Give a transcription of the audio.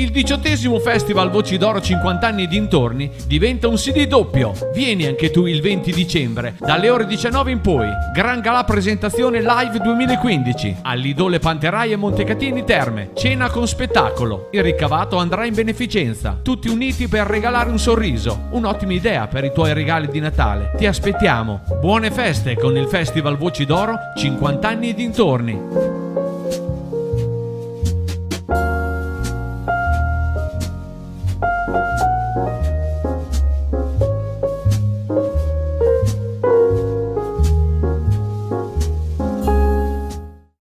Il 18° Festival Voci d'Oro 50 anni e dintorni diventa un CD doppio. Vieni anche tu il 20 dicembre, dalle ore 19 in poi. Gran Galà presentazione live 2015 all'Idole Panterai e Montecatini Terme. Cena con spettacolo. Il ricavato andrà in beneficenza. Tutti uniti per regalare un sorriso. Un'ottima idea per i tuoi regali di Natale. Ti aspettiamo. Buone feste con il Festival Voci d'Oro 50 anni e dintorni.